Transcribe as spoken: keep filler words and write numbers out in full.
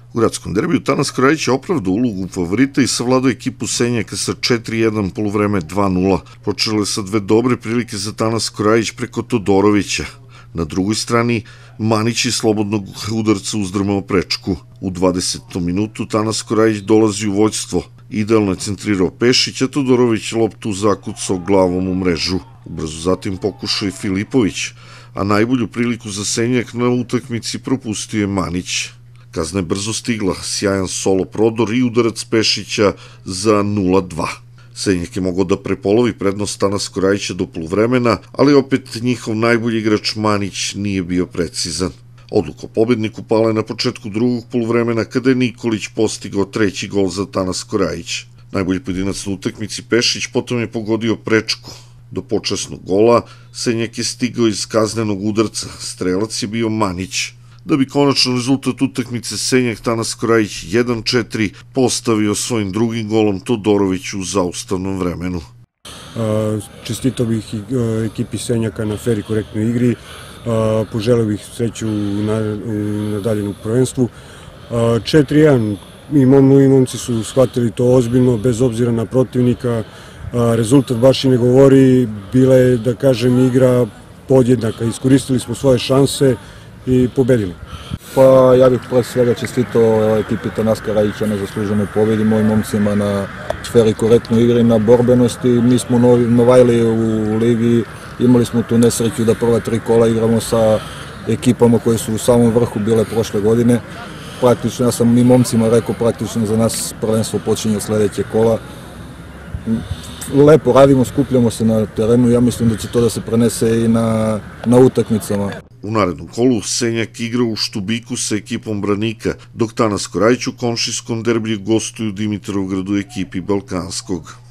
U gradskom derbiju Tanas Korajić je opravdao ulogu favorita i savladao ekipu Senjaka sa četiri jedan, poluvreme dva nula. Počele sa dve dobre prilike za Tanas Korajić preko Todorovića. Na drugoj strani, Manić iz slobodnog udarca uzdrmao prečku. U dvadesetom minutu Tanas Korajić dolazi u vođstvo. Idealno je centrirao Pešić, a Todorović loptu zakucao glavom u mrežu. Ubrzo zatim pokušao i Filipović, a najbolju priliku za Senjak na utakmici propustio je Manić. Kazna je brzo stigla, sjajan solo prodor i udarac Pešića za nula dva. Senjak je mogao da prepolovi prednost Tanas Korajića do poluvremena, ali opet njihov najbolji igrač Manić nije bio precizan. Odluka o pobedniku pala je na početku drugog poluvremena kada je Nikolić postigao treći gol za Tanas Korajić. Najbolji pojedinac na utakmici Pešić potom je pogodio prečku. Do počasnog gola Senjak je stigao iz kaznenog udarca, strelac je bio Manić. Da bi konačno rezultat utakmice Senjak Tanas Korajić jedan četiri postavio svojim drugim golom Todoroviću u zaustavnom vremenu. Čestitao bih ekipi Senjaka na fer i korektnoj igri, poželeo bih sreću u daljenom prvenstvu. četiri jedan i momci su shvatili to ozbiljno, bez obzira na protivnika. Rezultat baš i ne govori, bila je, da kažem, igra podjednaka. Iskoristili smo svoje šanse i pobedili. Pa ja bih pre svega čestitao ekipi Tanas Korajića na zasluženoj pobedi, mojim momcima na fer i korektnoj igri, na borbenosti. Mi smo novajli u ligi, imali smo tu nesreću da prva tri kola igramo sa ekipama koje su u samom vrhu bile prošle godine. Praktično, ja sam i momcima rekao, praktično za nas prvenstvo počinje od sledećeg kola. Lepo radimo, skupljamo se na terenu, ja mislim da će to da se prenese i na, na utakmicama. U narednom kolu Senjak igra u Štubiku sa ekipom Branika, dok Tanas Korajić u komšijskom derbiju gostuju u Dimitrovgradu ekipi Balkanskog.